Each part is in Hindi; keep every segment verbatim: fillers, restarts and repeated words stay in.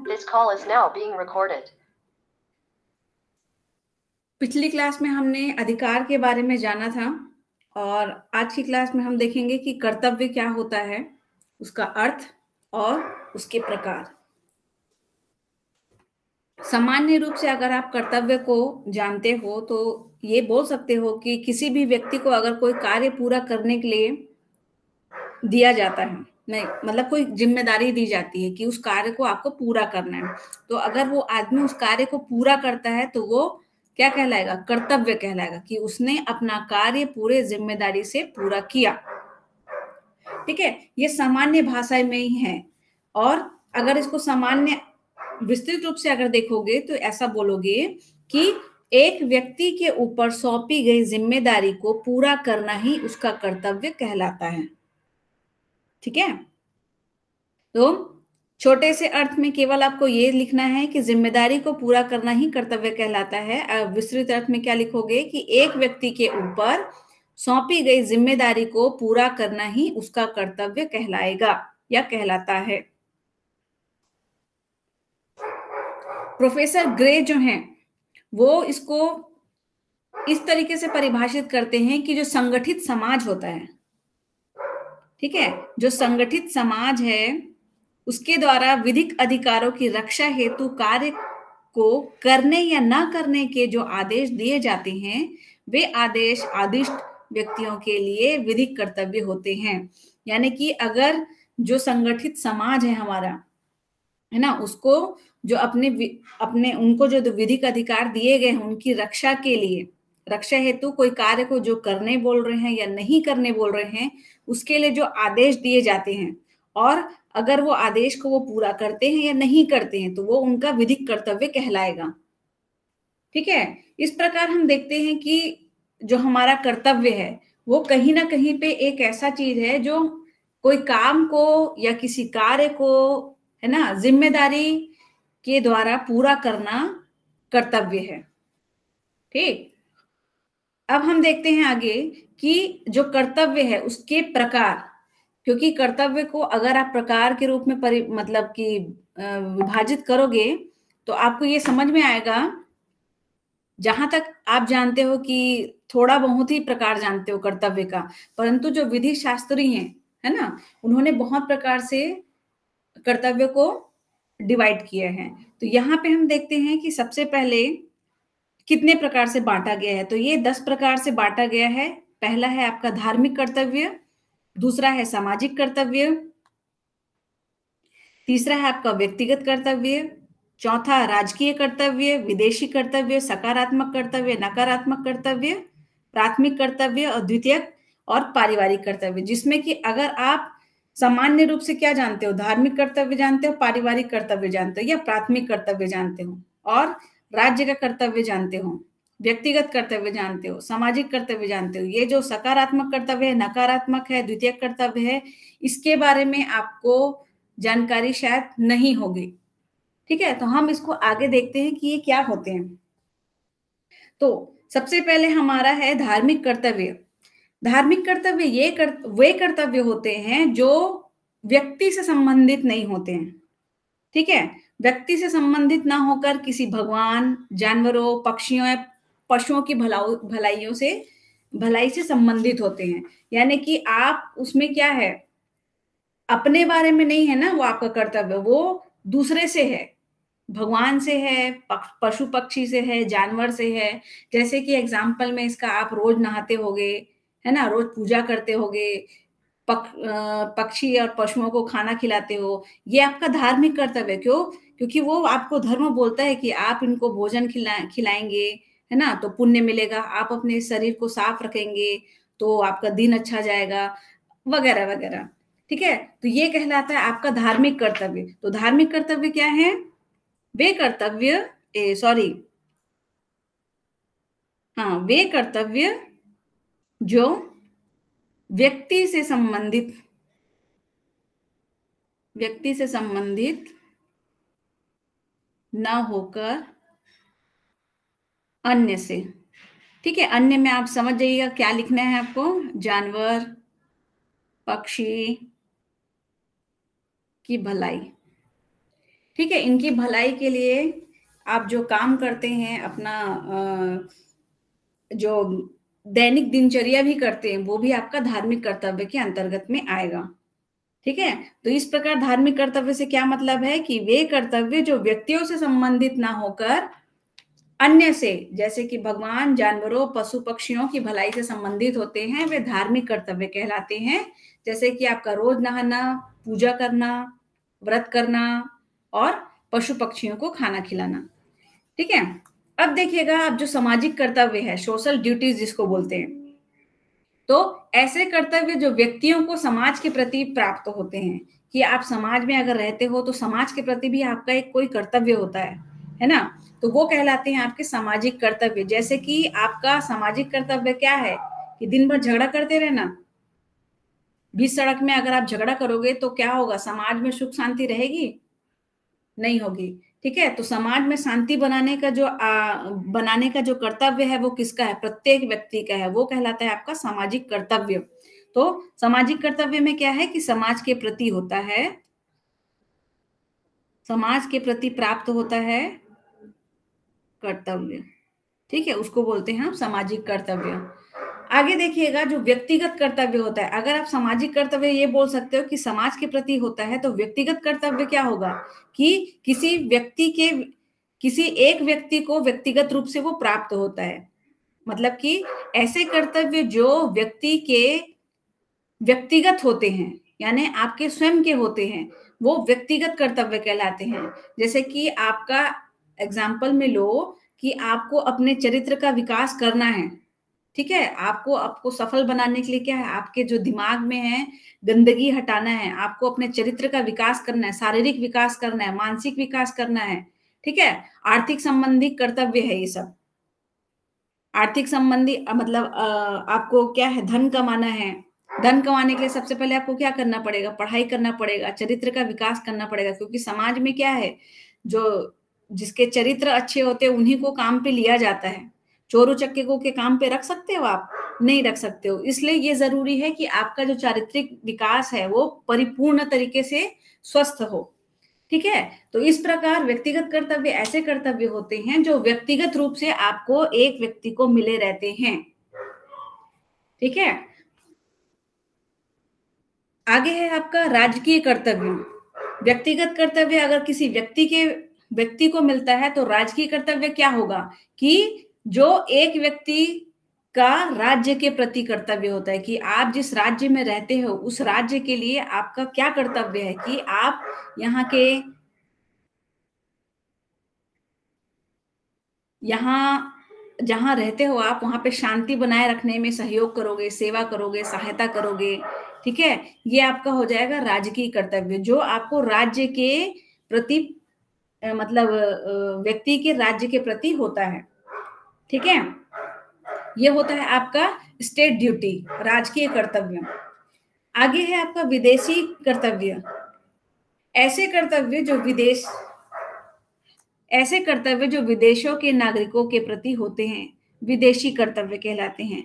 This call is now being recorded. पिछली क्लास में हमने अधिकार के बारे में जाना था और आज की क्लास में हम देखेंगे कि कर्तव्य क्या होता है, उसका अर्थ और उसके प्रकार। सामान्य रूप से अगर आप कर्तव्य को जानते हो तो ये बोल सकते हो कि किसी भी व्यक्ति को अगर कोई कार्य पूरा करने के लिए दिया जाता है, नहीं मतलब कोई जिम्मेदारी दी जाती है कि उस कार्य को आपको पूरा करना है, तो अगर वो आदमी उस कार्य को पूरा करता है तो वो क्या कहलाएगा? कर्तव्य कहलाएगा कि उसने अपना कार्य पूरे जिम्मेदारी से पूरा किया। ठीक है, ये सामान्य भाषा में ही है। और अगर इसको सामान्य विस्तृत रूप से अगर देखोगे तो ऐसा बोलोगे कि एक व्यक्ति के ऊपर सौंपी गई जिम्मेदारी को पूरा करना ही उसका कर्तव्य कहलाता है। ठीक है, तो छोटे से अर्थ में केवल आपको ये लिखना है कि जिम्मेदारी को पूरा करना ही कर्तव्य कहलाता है। विस्तृत अर्थ में क्या लिखोगे कि एक व्यक्ति के ऊपर सौंपी गई जिम्मेदारी को पूरा करना ही उसका कर्तव्य कहलाएगा या कहलाता है। प्रोफेसर ग्रे जो हैं वो इसको इस तरीके से परिभाषित करते हैं कि जो संगठित समाज होता है, ठीक है, जो संगठित समाज है उसके द्वारा विधिक अधिकारों की रक्षा हेतु कार्य को करने या न करने के जो आदेश दिए जाते हैं वे आदेश आदिष्ट व्यक्तियों के लिए विधिक कर्तव्य होते हैं। यानी कि अगर जो संगठित समाज है हमारा, है ना, उसको जो अपने अपने उनको जो विधिक अधिकार दिए गए हैं उनकी रक्षा के लिए, रक्षा हेतु कोई कार्य को जो करने बोल रहे हैं या नहीं करने बोल रहे हैं उसके लिए जो आदेश दिए जाते हैं और अगर वो आदेश को वो पूरा करते हैं या नहीं करते हैं तो वो उनका विधिक कर्तव्य कहलाएगा। ठीक है, इस प्रकार हम देखते हैं कि जो हमारा कर्तव्य है वो कहीं ना कहीं पे एक ऐसा चीज है जो कोई काम को या किसी कार्य को, है ना, जिम्मेदारी के द्वारा पूरा करना कर्तव्य है। ठीक, अब हम देखते हैं आगे कि जो कर्तव्य है उसके प्रकार, क्योंकि कर्तव्य को अगर आप प्रकार के रूप में परि मतलब कि विभाजित करोगे तो आपको ये समझ में आएगा। जहां तक आप जानते हो कि थोड़ा बहुत ही प्रकार जानते हो कर्तव्य का, परंतु जो विधि शास्त्री हैं, है ना, उन्होंने बहुत प्रकार से कर्तव्य को डिवाइड किए हैं। तो यहाँ पे हम देखते हैं कि सबसे पहले कितने प्रकार से बांटा गया है, तो ये दस प्रकार से बांटा गया है। पहला है आपका धार्मिक कर्तव्य, दूसरा है सामाजिक कर्तव्य, तीसरा है आपका व्यक्तिगत कर्तव्य, चौथा राजकीय कर्तव्य, विदेशी कर्तव्य, सकारात्मक कर्तव्य, नकारात्मक कर्तव्य, प्राथमिक कर्तव्य और द्वितीयक और पारिवारिक कर्तव्य। जिसमें कि अगर आप सामान्य रूप से क्या जानते हो, धार्मिक कर्तव्य जानते हो, पारिवारिक कर्तव्य जानते हो या प्राथमिक कर्तव्य जानते हो, और राज्य का कर्तव्य जानते हो, व्यक्तिगत कर्तव्य जानते हो, सामाजिक कर्तव्य जानते हो, ये जो सकारात्मक कर्तव्य है, नकारात्मक है, द्वितीयक कर्तव्य है, इसके बारे में आपको जानकारी शायद नहीं होगी। ठीक है, तो हम इसको आगे देखते हैं कि ये क्या होते हैं। तो सबसे पहले हमारा है धार्मिक कर्तव्य। धार्मिक कर्तव्य ये कर, वे कर्तव्य होते हैं जो व्यक्ति से संबंधित नहीं होते हैं। ठीक है, व्यक्ति से संबंधित ना होकर किसी भगवान, जानवरों, पक्षियों या पशुओं की भलाऊ भलाइयों से भलाई से संबंधित होते हैं। यानी कि आप उसमें क्या है, अपने बारे में नहीं है ना वो आपका कर्तव्य, वो दूसरे से है, भगवान से है, पशु पक्षी से है, जानवर से है। जैसे कि एग्जाम्पल में इसका, आप रोज नहाते होगे, है ना, रोज पूजा करते होगे, पक, पक्षी और पशुओं को खाना खिलाते हो, ये आपका धार्मिक कर्तव्य। क्यों? क्योंकि वो आपको धर्म बोलता है कि आप इनको भोजन खिला खिलाएंगे, है ना, तो पुण्य मिलेगा, आप अपने शरीर को साफ रखेंगे तो आपका दिन अच्छा जाएगा, वगैरह वगैरह। ठीक है, तो ये कहलाता है आपका धार्मिक कर्तव्य। तो धार्मिक कर्तव्य क्या है? वे कर्तव्य सॉरी हाँ वे कर्तव्य जो व्यक्ति से संबंधित व्यक्ति से संबंधित न होकर अन्य से। ठीक है, अन्य में आप समझ जाइएगा क्या लिखना है आपको, जानवर, पक्षी की भलाई। ठीक है, इनकी भलाई के लिए आप जो काम करते हैं, अपना अ, जो दैनिक दिनचर्या भी करते हैं, वो भी आपका धार्मिक कर्तव्य के अंतर्गत में आएगा। ठीक है, तो इस प्रकार धार्मिक कर्तव्य से क्या मतलब है कि वे कर्तव्य जो व्यक्तियों से संबंधित ना होकर अन्य से, जैसे कि भगवान, जानवरों, पशु पक्षियों की भलाई से संबंधित होते हैं, वे धार्मिक कर्तव्य कहलाते हैं। जैसे कि आपका रोज नहाना, पूजा करना, व्रत करना और पशु पक्षियों को खाना खिलाना। ठीक है, अब देखिएगा, आप जो सामाजिक कर्तव्य है, सोशल ड्यूटीज जिसको बोलते हैं, तो ऐसे कर्तव्य जो व्यक्तियों को समाज के प्रति प्राप्त होते हैं, कि आप समाज में अगर रहते हो तो समाज के प्रति भी आपका एक कोई कर्तव्य होता है है ना, तो वो कहलाते हैं आपके सामाजिक कर्तव्य। जैसे कि आपका सामाजिक कर्तव्य क्या है कि दिन भर झगड़ा करते रहना, बीच सड़क में अगर आप झगड़ा करोगे तो क्या होगा, समाज में सुख शांति रहेगी? नहीं होगी। ठीक है, तो समाज में शांति बनाने का जो आ, बनाने का जो कर्तव्य है वो किसका है? प्रत्येक व्यक्ति का है, वो कहलाता है आपका सामाजिक कर्तव्य। तो सामाजिक कर्तव्य में क्या है कि समाज के प्रति होता है, समाज के प्रति प्राप्त होता है कर्तव्य। ठीक है, उसको बोलते हैं हम सामाजिक कर्तव्य। आगे देखिएगा, जो व्यक्तिगत कर्तव्य होता है, अगर आप सामाजिक कर्तव्य ये बोल सकते हो कि समाज के प्रति होता है, तो व्यक्तिगत कर्तव्य क्या होगा कि किसी व्यक्ति के, किसी एक व्यक्ति को व्यक्तिगत रूप से वो प्राप्त होता है। मतलब कि ऐसे कर्तव्य जो व्यक्ति के व्यक्तिगत होते हैं, यानी आपके स्वयं के होते हैं, वो व्यक्तिगत कर्तव्य कहलाते हैं। जैसे कि आपका एग्जाम्पल में लो कि आपको अपने चरित्र का विकास करना है। ठीक है, आपको आपको सफल बनाने के लिए क्या है, आपके जो दिमाग में है गंदगी हटाना है, आपको अपने चरित्र का विकास करना है, शारीरिक विकास करना है, मानसिक विकास करना है। ठीक है, आर्थिक संबंधी कर्तव्य है ये सब। आर्थिक संबंधी मतलब आपको क्या है, धन कमाना है। धन कमाने के लिए सबसे पहले आपको क्या करना पड़ेगा, पढ़ाई करना पड़ेगा, चरित्र का विकास करना पड़ेगा। क्योंकि समाज में क्या है, जो जिसके चरित्र अच्छे होते हैं उन्हीं को काम पे लिया जाता है। चोर उचक्के को के काम पे रख सकते हो आप? नहीं रख सकते हो। इसलिए ये जरूरी है कि आपका जो चारित्रिक विकास है वो परिपूर्ण तरीके से स्वस्थ हो। ठीक है, तो इस प्रकार व्यक्तिगत कर्तव्य ऐसे कर्तव्य होते हैं जो व्यक्तिगत रूप से आपको एक व्यक्ति को मिले रहते हैं। ठीक है, आगे है आपका राजकीय कर्तव्य। व्यक्तिगत कर्तव्य अगर किसी व्यक्ति के व्यक्ति को मिलता है तो राजकीय कर्तव्य क्या होगा कि जो एक व्यक्ति का राज्य के प्रति कर्तव्य होता है, कि आप जिस राज्य में रहते हो उस राज्य के लिए आपका क्या कर्तव्य है कि आप यहाँ के यहाँ जहाँ रहते हो आप, वहां पे शांति बनाए रखने में सहयोग करोगे, सेवा करोगे, सहायता करोगे। ठीक है, ये आपका हो जाएगा राजकीय कर्तव्य, जो आपको राज्य के प्रति मतलब व्यक्ति के राज्य के प्रति होता है। ठीक है, ये होता है आपका स्टेट ड्यूटी, राजकीय कर्तव्य। आगे है आपका विदेशी कर्तव्य। ऐसे कर्तव्य जो विदेश ऐसे कर्तव्य जो विदेशों के नागरिकों के प्रति होते हैं, विदेशी कर्तव्य कहलाते हैं।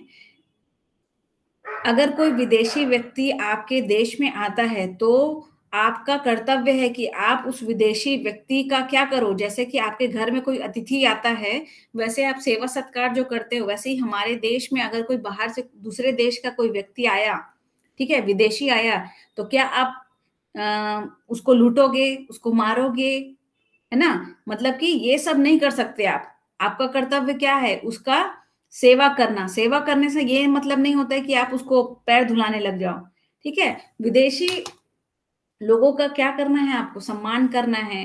अगर कोई विदेशी व्यक्ति आपके देश में आता है तो आपका कर्तव्य है कि आप उस विदेशी व्यक्ति का क्या करो, जैसे कि आपके घर में कोई अतिथि आता है, वैसे आप सेवा सत्कार जो करते हो, वैसे ही हमारे देश में अगर कोई बाहर से दूसरे देश का कोई व्यक्ति आया, ठीक है, विदेशी आया, तो क्या आप आ, उसको लूटोगे, उसको मारोगे? है ना, मतलब कि ये सब नहीं कर सकते आप। आपका कर्तव्य क्या है, उसका सेवा करना। सेवा करने से ये मतलब नहीं होता है कि आप उसको पैर धुलाने लग जाओ। ठीक है, विदेशी लोगों का क्या करना है, आपको सम्मान करना है।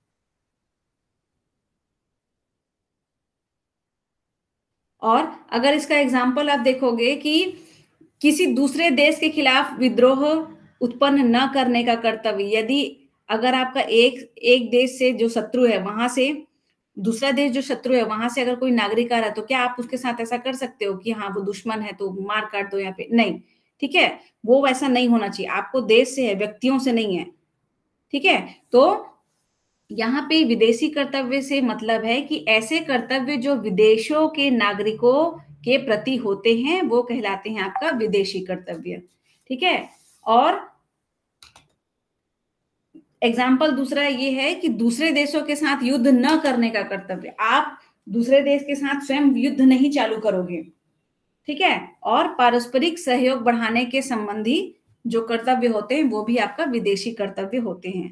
और अगर इसका एग्जाम्पल आप देखोगे कि किसी दूसरे देश के खिलाफ विद्रोह उत्पन्न न करने का कर्तव्य, यदि अगर आपका एक एक देश से जो शत्रु है, वहां से दूसरा देश जो शत्रु है, वहां से अगर कोई नागरिक आ रहा है, तो क्या आप उसके साथ ऐसा कर सकते हो कि हाँ वो दुश्मन है तो मार काट दो यहाँ पे? नहीं। ठीक है, वो वैसा नहीं होना चाहिए। आपको देश से है, व्यक्तियों से नहीं है। ठीक है, तो यहाँ पे विदेशी कर्तव्य से मतलब है कि ऐसे कर्तव्य जो विदेशों के नागरिकों के प्रति होते हैं वो कहलाते हैं आपका विदेशी कर्तव्य। ठीक है, और एग्जाम्पल दूसरा ये है कि दूसरे देशों के साथ युद्ध न करने का कर्तव्य। आप दूसरे देश के साथ स्वयं युद्ध नहीं चालू करोगे, ठीक है। और पारस्परिक सहयोग बढ़ाने के संबंधी जो कर्तव्य होते हैं वो भी आपका विदेशी कर्तव्य होते हैं।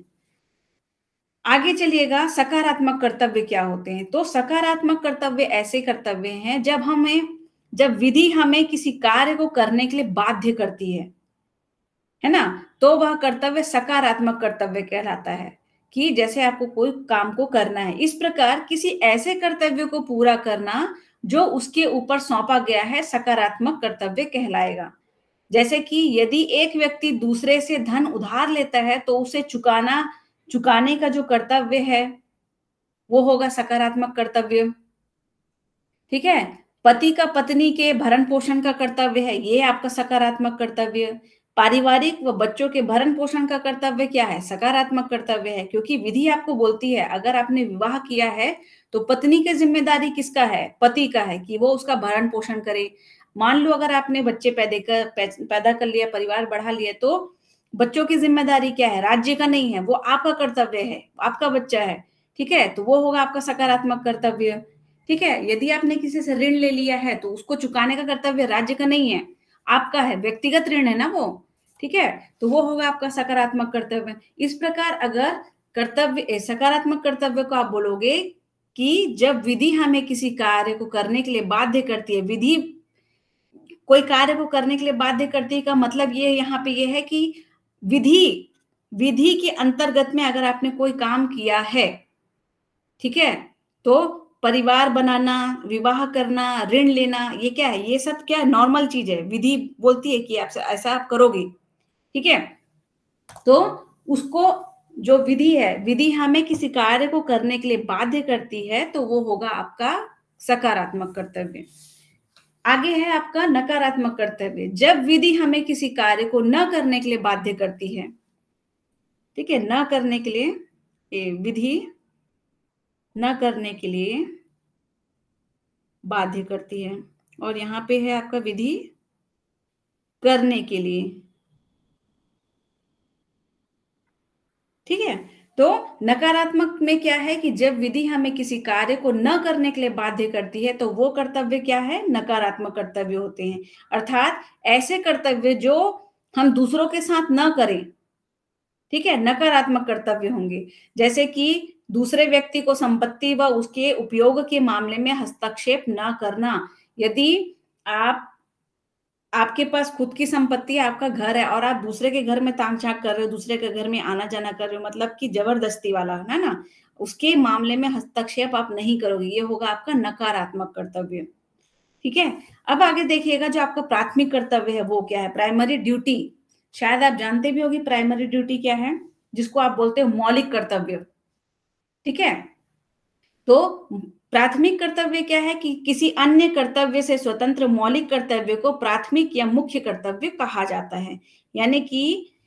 आगे चलिएगा, सकारात्मक कर्तव्य क्या होते हैं। तो सकारात्मक कर्तव्य ऐसे कर्तव्य हैं जब हमें जब विधि हमें किसी कार्य को करने के लिए बाध्य करती है है ना, तो वह कर्तव्य सकारात्मक कर्तव्य कहलाता है। कि जैसे आपको कोई काम को करना है, इस प्रकार किसी ऐसे कर्तव्य को पूरा करना जो उसके ऊपर सौंपा गया है, सकारात्मक कर्तव्य कहलाएगा। जैसे कि यदि एक व्यक्ति दूसरे से धन उधार लेता है तो उसे चुकाना चुकाने का जो कर्तव्य है वो होगा सकारात्मक कर्तव्य, ठीक है। पति का पत्नी के भरण पोषण का कर्तव्य है, ये आपका सकारात्मक कर्तव्य। पारिवारिक व बच्चों के भरण पोषण का कर्तव्य क्या है, सकारात्मक कर्तव्य है, क्योंकि विधि आपको बोलती है अगर आपने विवाह किया है तो पत्नी की जिम्मेदारी किसका है, पति का है, कि वो उसका भरण पोषण करे। मान लो अगर आपने बच्चे पैदा कर पैदा कर लिया, परिवार बढ़ा लिया, तो बच्चों की जिम्मेदारी क्या है, राज्य का नहीं है, वो आपका कर्तव्य है, आपका बच्चा है, ठीक है। तो वो होगा आपका सकारात्मक कर्तव्य, ठीक है। यदि आपने किसी से ऋण ले लिया है तो उसको चुकाने का कर्तव्य राज्य का नहीं है, आपका है, व्यक्तिगत ऋण है ना वो, ठीक है। तो वो होगा आपका सकारात्मक कर्तव्य। इस प्रकार अगर कर्तव्य सकारात्मक कर्तव्य को आप बोलोगे कि जब विधि हमें किसी कार्य को करने के लिए बाध्य करती है, विधि कोई कार्य को करने के लिए बाध्य करती है का मतलब ये यहाँ पे ये है कि विधि विधि के अंतर्गत में अगर आपने कोई काम किया है, ठीक है, तो परिवार बनाना, विवाह करना, ऋण लेना, ये क्या है, ये सब क्या नॉर्मल चीज है। विधि बोलती है कि आप ऐसा आप करोगे, ठीक है। तो उसको जो विधि है, विधि हमें किसी कार्य को करने के लिए बाध्य करती है, तो वो होगा आपका सकारात्मक कर्तव्य। आगे है आपका नकारात्मक कर्तव्य। जब विधि हमें किसी कार्य को न करने के लिए बाध्य करती है, ठीक है, न करने के लिए, विधि न करने के लिए बाध्य करती है, और यहाँ पे है आपका विधि करने के लिए, ठीक है। तो नकारात्मक में क्या है कि जब विधि हमें किसी कार्य को न करने के लिए बाध्य करती है तो वो कर्तव्य क्या है, नकारात्मक कर्तव्य होते हैं। अर्थात ऐसे कर्तव्य जो हम दूसरों के साथ न करें, ठीक है, नकारात्मक कर्तव्य होंगे। जैसे कि दूसरे व्यक्ति को संपत्ति व उसके उपयोग के मामले में हस्तक्षेप न करना। यदि आप आपके पास खुद की संपत्ति है, आपका घर है, और आप दूसरे के घर में ताक झांक कर रहे हो, दूसरे के घर में आना जाना कर रहे हो, मतलब कि जबरदस्ती वाला, है ना, उसके मामले में हस्तक्षेप आप नहीं करोगे, ये होगा आपका नकारात्मक कर्तव्य, ठीक है। अब आगे देखिएगा, जो आपका प्राथमिक कर्तव्य है वो क्या है, प्राइमरी ड्यूटी। शायद आप जानते भी होगी प्राइमरी ड्यूटी क्या है, जिसको आप बोलते हो मौलिक कर्तव्य, ठीक है। तो प्राथमिक कर्तव्य क्या है कि किसी अन्य कर्तव्य से स्वतंत्र मौलिक कर्तव्य को प्राथमिक या मुख्य कर्तव्य कहा जाता है। यानी कि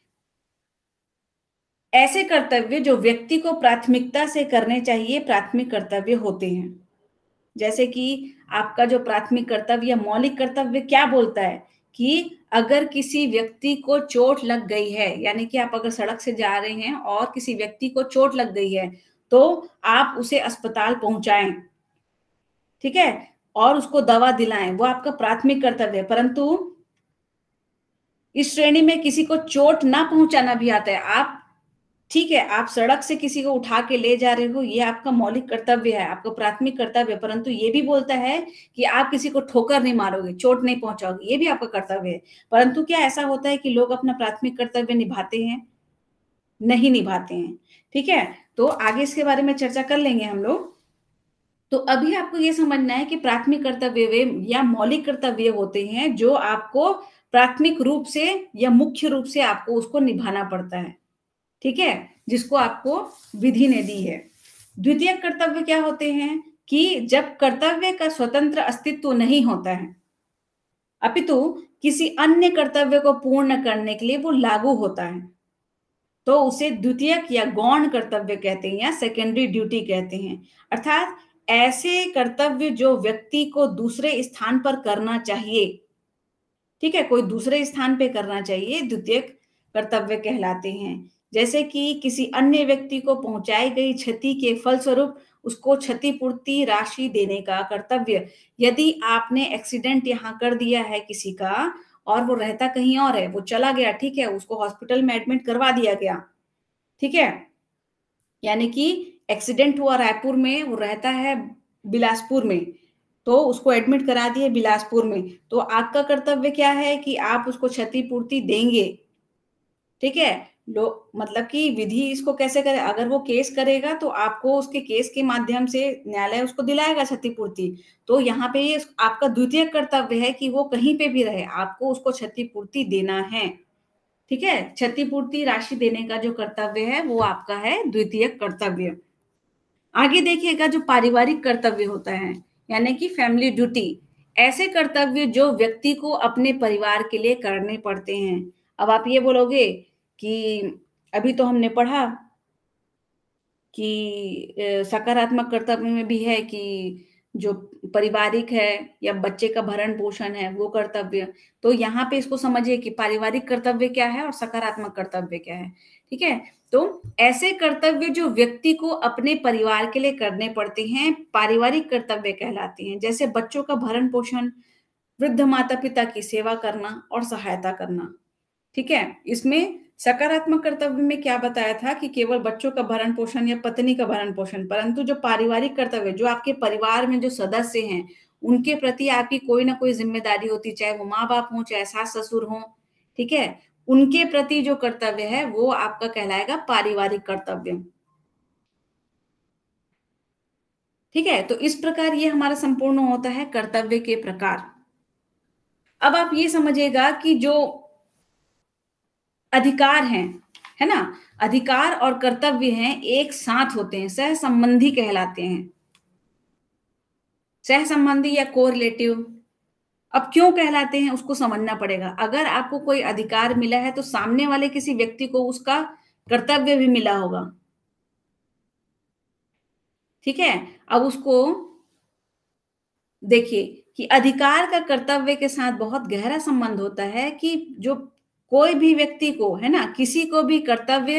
ऐसे कर्तव्य जो व्यक्ति को प्राथमिकता से करने चाहिए, प्राथमिक कर्तव्य होते हैं। जैसे कि आपका जो प्राथमिक कर्तव्य या मौलिक कर्तव्य क्या बोलता है कि अगर किसी व्यक्ति को चोट लग गई है, यानी कि आप अगर सड़क से जा रहे हैं और किसी व्यक्ति को चोट लग गई है तो आप उसे अस्पताल पहुंचाएं, ठीक है, और उसको दवा दिलाएं, वो आपका प्राथमिक कर्तव्य है। परंतु इस श्रेणी में किसी को चोट ना पहुंचाना भी आता है। आप, ठीक है, आप सड़क से किसी को उठा के ले जा रहे हो, ये आपका मौलिक कर्तव्य है, आपका प्राथमिक कर्तव्य, परंतु ये भी बोलता है कि आप किसी को ठोकर नहीं मारोगे, चोट नहीं पहुंचाओगे, ये भी आपका कर्तव्य है। परंतु क्या ऐसा होता है कि लोग अपना प्राथमिक कर्तव्य निभाते हैं, नहीं निभाते हैं, ठीक है। तो आगे इसके बारे में चर्चा कर लेंगे हम लोग। तो अभी आपको ये समझना है कि प्राथमिक कर्तव्य वे या मौलिक कर्तव्य होते हैं जो आपको प्राथमिक रूप से या मुख्य रूप से आपको उसको निभाना पड़ता है, ठीक है, जिसको आपको विधि ने दी है। द्वितीय कर्तव्य क्या होते हैं कि जब कर्तव्य का स्वतंत्र अस्तित्व नहीं होता है, अपितु किसी अन्य कर्तव्य को पूर्ण करने के लिए वो लागू होता है, तो उसे द्वितीयक या गौण कर्तव्य कहते हैं या सेकेंडरी ड्यूटी कहते हैं। अर्थात ऐसे कर्तव्य जो व्यक्ति को दूसरे स्थान पर करना चाहिए, ठीक है, कोई दूसरे स्थान पे करना चाहिए, द्वितीयक कर्तव्य कहलाते हैं। जैसे कि किसी अन्य व्यक्ति को पहुंचाई गई क्षति के फलस्वरूप उसको क्षतिपूर्ति राशि देने का कर्तव्य। यदि आपने एक्सीडेंट यहाँ कर दिया है किसी का और वो रहता कहीं और है, वो चला गया, ठीक है, उसको हॉस्पिटल में एडमिट करवा दिया गया, ठीक है, यानी कि एक्सीडेंट हुआ रायपुर में, वो रहता है बिलासपुर में, तो उसको एडमिट करा दिए बिलासपुर में, तो आपका कर्तव्य क्या है कि आप उसको क्षतिपूर्ति देंगे, ठीक है। लो मतलब कि विधि इसको कैसे करे, अगर वो केस करेगा तो आपको उसके केस के माध्यम से न्यायालय उसको दिलाएगा क्षतिपूर्ति। तो यहाँ पे ये आपका द्वितीय कर्तव्य है कि वो कहीं पे भी रहे, आपको उसको क्षतिपूर्ति देना है, ठीक है। क्षतिपूर्ति राशि देने का जो कर्तव्य है वो आपका है द्वितीय कर्तव्य। आगे देखिएगा जो पारिवारिक कर्तव्य होता है, यानी कि फैमिली ड्यूटी, ऐसे कर्तव्य जो व्यक्ति को अपने परिवार के लिए करने पड़ते हैं। अब आप ये बोलोगे कि अभी तो हमने पढ़ा कि सकारात्मक कर्तव्य में भी है कि जो पारिवारिक है या बच्चे का भरण पोषण है वो कर्तव्य, तो यहाँ पे इसको समझिए कि पारिवारिक कर्तव्य क्या है और सकारात्मक कर्तव्य क्या है, ठीक है। तो ऐसे कर्तव्य जो व्यक्ति को अपने परिवार के लिए करने पड़ते हैं पारिवारिक कर्तव्य कहलाते हैं, जैसे बच्चों का भरण पोषण, वृद्ध माता पिता की सेवा करना और सहायता करना, ठीक है। इसमें सकारात्मक कर्तव्य में क्या बताया था कि केवल बच्चों का भरण पोषण या पत्नी का भरण पोषण, परंतु जो पारिवारिक कर्तव्य, जो आपके परिवार में जो सदस्य हैं उनके प्रति आपकी कोई ना कोई जिम्मेदारी होती, चाहे वो माँ बाप हो, चाहे सास ससुर हो, ठीक है, उनके प्रति जो कर्तव्य है वो आपका कहलाएगा पारिवारिक कर्तव्य, ठीक है। तो इस प्रकार ये हमारा संपूर्ण होता है कर्तव्य के प्रकार। अब आप ये समझिएगा कि जो अधिकार हैं, है ना, अधिकार और कर्तव्य हैं एक साथ होते हैं, सह संबंधी कहलाते हैं, सह संबंधी या कोरिलेटिव। अब क्यों कहलाते हैं उसको समझना पड़ेगा। अगर आपको कोई अधिकार मिला है तो सामने वाले किसी व्यक्ति को उसका कर्तव्य भी मिला होगा, ठीक है। अब उसको देखिए कि अधिकार का कर्तव्य के साथ बहुत गहरा संबंध होता है कि जो कोई भी व्यक्ति को, है ना, किसी को भी कर्तव्य,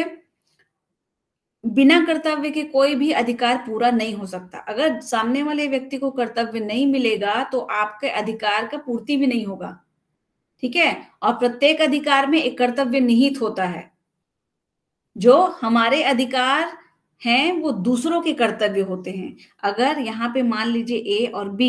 बिना कर्तव्य के कोई भी अधिकार पूरा नहीं हो सकता। अगर सामने वाले व्यक्ति को कर्तव्य नहीं मिलेगा तो आपके अधिकार का पूर्ति भी नहीं होगा, ठीक है। और प्रत्येक अधिकार में एक कर्तव्य निहित होता है। जो हमारे अधिकार हैं वो दूसरों के कर्तव्य होते हैं। अगर यहाँ पे मान लीजिए ए और बी,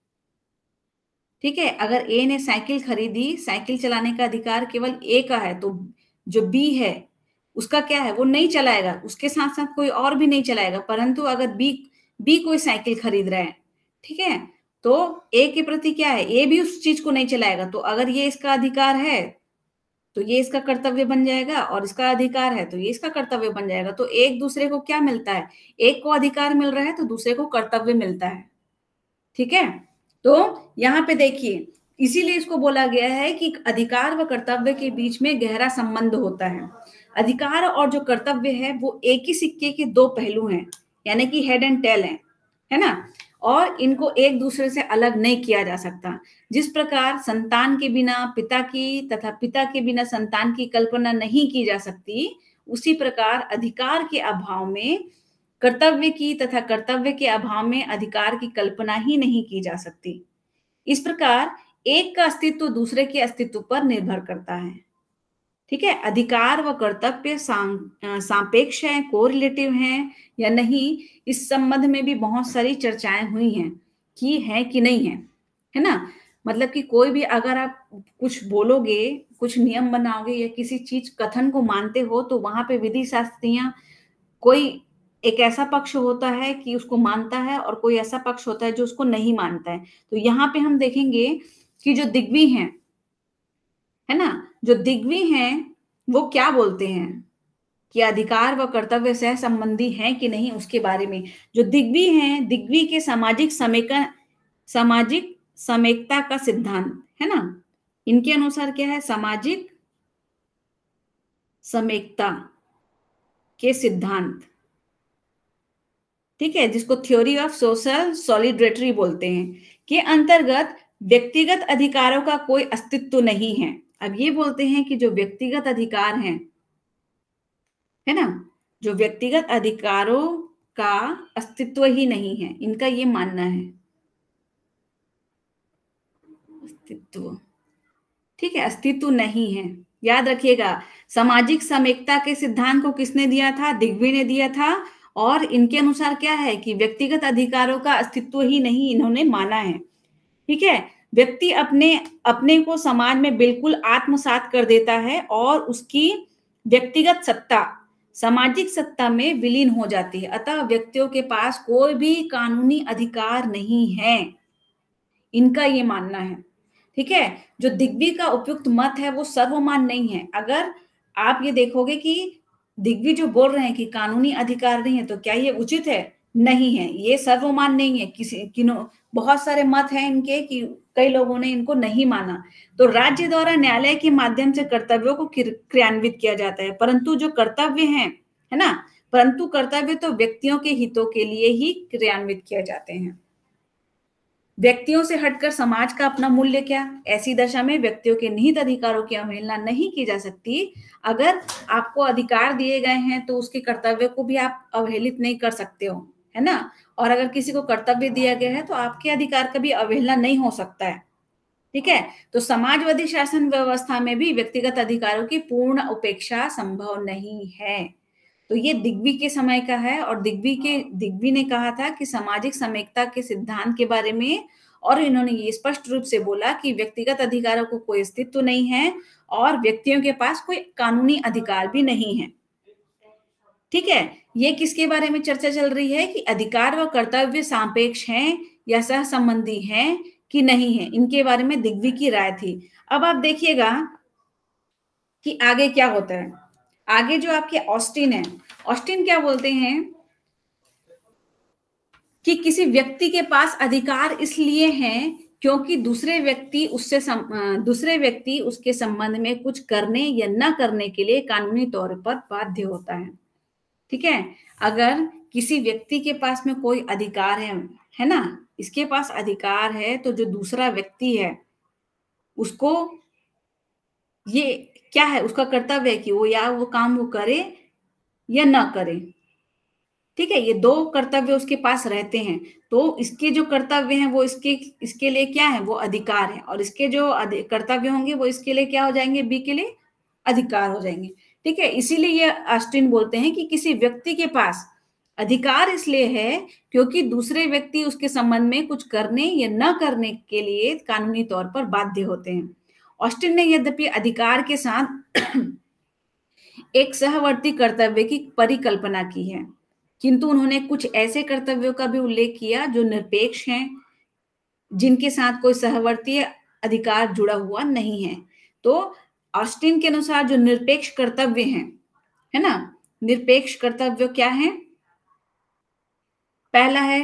ठीक है, अगर ए ने साइकिल खरीदी, साइकिल चलाने का अधिकार केवल ए का है, तो जो बी है उसका क्या है, वो नहीं चलाएगा, उसके साथ साथ कोई और भी नहीं चलाएगा। परंतु अगर बी बी कोई साइकिल खरीद रहा है, ठीक है, तो ए के प्रति क्या है, ए भी उस चीज को नहीं चलाएगा। तो अगर ये इसका अधिकार है तो ये इसका कर्तव्य बन जाएगा, और इसका अधिकार है तो ये इसका कर्तव्य बन जाएगा। तो एक दूसरे को क्या मिलता है, एक को अधिकार मिल रहा है तो दूसरे को कर्तव्य मिलता है, ठीक है। तो यहाँ पे देखिए, इसीलिए इसको बोला गया है कि अधिकार व कर्तव्य के बीच में गहरा संबंध होता है। अधिकार और जो कर्तव्य है वो एक ही सिक्के के दो पहलू हैं, यानी कि हेड एंड टेल हैं, है ना, और इनको एक दूसरे से अलग नहीं किया जा सकता। जिस प्रकार संतान के बिना पिता की तथा पिता के बिना संतान की कल्पना नहीं की जा सकती, उसी प्रकार अधिकार के अभाव में कर्तव्य की तथा कर्तव्य के अभाव में अधिकार की कल्पना ही नहीं की जा सकती। इस प्रकार एक का अस्तित्व दूसरे के अस्तित्व पर निर्भर करता है, ठीक है। अधिकार व कर्तव्य सापेक्ष है, कोरिलेटिव हैं या नहीं, इस संबंध में भी बहुत सारी चर्चाएं हुई हैं कि है कि नहीं है, है ना। मतलब कि कोई भी अगर आप कुछ बोलोगे, कुछ नियम बनाओगे या किसी चीज कथन को मानते हो, तो वहां पे विधि शास्त्रियां, कोई एक ऐसा पक्ष होता है कि उसको मानता है और कोई ऐसा पक्ष होता है जो उसको नहीं मानता है। तो यहाँ पे हम देखेंगे कि जो दिग्वी हैं, है ना, जो दिग्वी हैं वो क्या बोलते हैं कि अधिकार व कर्तव्य सह संबंधी हैं कि नहीं, उसके बारे में। जो दिग्वी हैं, दिग्वी के सामाजिक समेकन सामाजिक समेकता का सिद्धांत, है ना, इनके अनुसार क्या है, सामाजिक समेकता के सिद्धांत, ठीक है, जिसको थ्योरी ऑफ सोशल सॉलिडरिटी बोलते हैं, के अंतर्गत व्यक्तिगत अधिकारों का कोई अस्तित्व नहीं है। अब ये बोलते हैं कि जो व्यक्तिगत अधिकार हैं, है ना, जो व्यक्तिगत अधिकारों का अस्तित्व ही नहीं है, इनका ये मानना है, अस्तित्व, ठीक है, अस्तित्व नहीं है। याद रखिएगा, सामाजिक समेकता के सिद्धांत को किसने दिया था? दिग्वी ने दिया था। और इनके अनुसार क्या है कि व्यक्तिगत अधिकारों का अस्तित्व ही नहीं इन्होंने माना है, ठीक है। व्यक्ति अपने अपने को समाज में बिल्कुल आत्मसात कर देता है और उसकी व्यक्तिगत सत्ता सामाजिक सत्ता में विलीन हो जाती है। अतः व्यक्तियों के पास कोई भी कानूनी अधिकार नहीं है, इनका ये मानना है, ठीक है। जो दिग्वी का उपयुक्त मत है वो सर्वमान नहीं है। अगर आप ये देखोगे कि दिग्वी जो बोल रहे हैं कि कानूनी अधिकार नहीं है, तो क्या ये उचित है? नहीं है, ये सर्वमान नहीं है। किसी किनो बहुत सारे मत हैं इनके कि कई लोगों ने इनको नहीं माना। तो राज्य द्वारा न्यायालय के माध्यम से कर्तव्यों को क्रियान्वित किया जाता है, परंतु जो कर्तव्य हैं, है ना, परंतु कर्तव्य तो व्यक्तियों के हितों के लिए ही क्रियान्वित किए जाते हैं। व्यक्तियों से हटकर समाज का अपना मूल्य क्या? ऐसी दशा में व्यक्तियों के निहित अधिकारों की अवहेलना नहीं की जा सकती। अगर आपको अधिकार दिए गए हैं तो उसके कर्तव्य को भी आप अवहेलित नहीं कर सकते हो, है ना। और अगर किसी को कर्तव्य दिया गया है तो आपके अधिकार का भी अवहेलना नहीं हो सकता है, ठीक है। तो समाजवादी शासन व्यवस्था में भी व्यक्तिगत अधिकारों की पूर्ण उपेक्षा संभव नहीं है। तो ये दिग्वी के समय का है। और दिग्वी के दिग्वी ने कहा था कि सामाजिक समेकता के सिद्धांत के बारे में, और इन्होंने ये स्पष्ट रूप से बोला कि व्यक्तिगत अधिकारों को कोई अस्तित्व नहीं है और व्यक्तियों के पास कोई कानूनी अधिकार भी नहीं है, ठीक है। ये किसके बारे में चर्चा चल रही है कि अधिकार व कर्तव्य सापेक्ष हैं या सह संबंधी हैं कि नहीं है, इनके बारे में दिग्वी की राय थी। अब आप देखिएगा कि आगे क्या होता है। आगे जो आपके ऑस्टिन है, ऑस्टिन क्या बोलते हैं कि किसी व्यक्ति के पास अधिकार इसलिए हैं क्योंकि दूसरे व्यक्ति उससे सम, दूसरे व्यक्ति उसके संबंध में कुछ करने या न करने के लिए कानूनी तौर पर बाध्य होता है, ठीक है। अगर किसी व्यक्ति के पास में कोई अधिकार है है ना, इसके पास अधिकार है, तो जो दूसरा व्यक्ति है उसको ये क्या है, उसका कर्तव्य है कि वो या वो काम वो करे या ना करे, ठीक है। ये दो कर्तव्य उसके पास रहते हैं। तो इसके जो कर्तव्य हैं वो इसके इसके लिए क्या है, वो अधिकार है, और इसके जो कर्तव्य होंगे वो इसके लिए क्या हो जाएंगे, बी के लिए अधिकार हो जाएंगे, ठीक है। इसीलिए ये ऑस्टिन बोलते हैं कि किसी व्यक्ति के पास अधिकार इसलिए है क्योंकि दूसरे व्यक्ति उसके संबंध में कुछ करने या न करने के लिए कानूनी तौर पर बाध्य होते हैं। ऑस्टिन ने यद्यपि अधिकार के साथ एक सहवर्ती कर्तव्य की परिकल्पना की है, किंतु उन्होंने कुछ ऐसे कर्तव्यों का भी उल्लेख किया जो निरपेक्ष हैं, जिनके साथ कोई सहवर्ती अधिकार जुड़ा हुआ नहीं है। तो ऑस्टिन के अनुसार जो निरपेक्ष कर्तव्य हैं, है ना, निरपेक्ष कर्तव्य क्या है? पहला है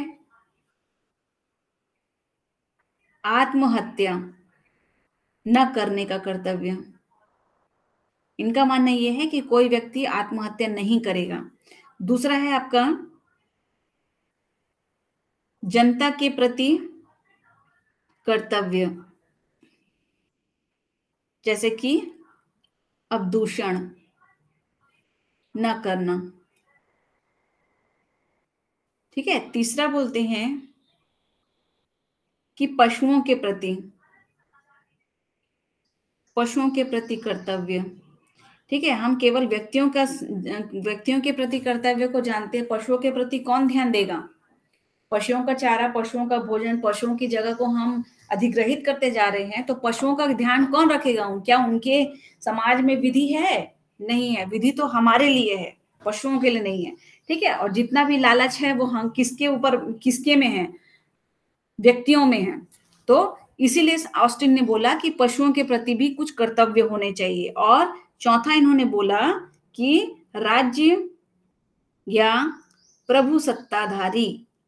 आत्महत्या न करने का कर्तव्य। इनका मानना यह है कि कोई व्यक्ति आत्महत्या नहीं करेगा। दूसरा है आपका जनता के प्रति कर्तव्य, जैसे कि अपदूषण न करना, ठीक है। तीसरा बोलते हैं कि पशुओं के प्रति पशुओं के प्रति कर्तव्य, ठीक है। हम केवल व्यक्तियों का व्यक्तियों के प्रति कर्तव्य को जानते हैं, पशुओं के प्रति कौन ध्यान देगा? पशुओं का चारा, पशुओं का भोजन, पशुओं की जगह को हम अधिग्रहित करते जा रहे हैं, तो पशुओं का ध्यान कौन रखेगा? क्या उनके समाज में विधि है? नहीं है। विधि तो हमारे लिए है, पशुओं के लिए नहीं है, ठीक है। और जितना भी लालच है वो हम किसके ऊपर किसके में है? व्यक्तियों में है। तो इसीलिए ऑस्टिन ने बोला कि पशुओं के प्रति भी कुछ कर्तव्य होने चाहिए। और चौथा इन्होंने बोला कि राज्य या प्रभु सत्ताधारी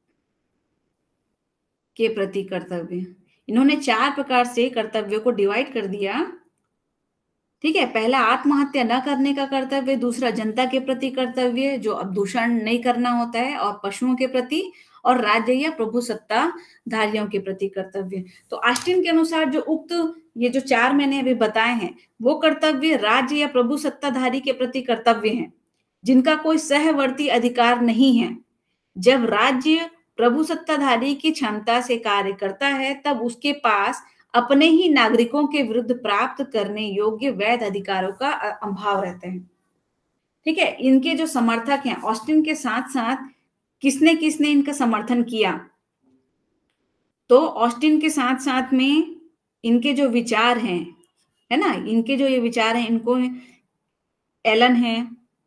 के प्रति कर्तव्य। इन्होंने चार प्रकार से कर्तव्यों को डिवाइड कर दिया, ठीक है। पहला आत्महत्या न करने का कर्तव्य, दूसरा जनता के प्रति कर्तव्य जो अपदूषण नहीं करना होता है, और पशुओं के प्रति, और राज्य या प्रभु सत्ताधारियों के प्रति कर्तव्य। तो ऑस्टिन के अनुसार जो उक्त ये जो चार मैंने अभी बताए हैं वो कर्तव्य राज्य या प्रभु सत्ताधारी के प्रति कर्तव्य हैं, जिनका कोई सहवर्ती अधिकार नहीं है। जब राज्य प्रभु सत्ताधारी की क्षमता से कार्य करता है तब उसके पास अपने ही नागरिकों के विरुद्ध प्राप्त करने योग्य वैध अधिकारों का अभाव रहता है। ठीक है, इनके जो समर्थक हैं ऑस्टिन के साथ साथ किसने किसने इनका समर्थन किया, तो ऑस्टिन के साथ साथ में इनके जो विचार हैं, है ना, इनके जो ये विचार हैं, इनको एलन है,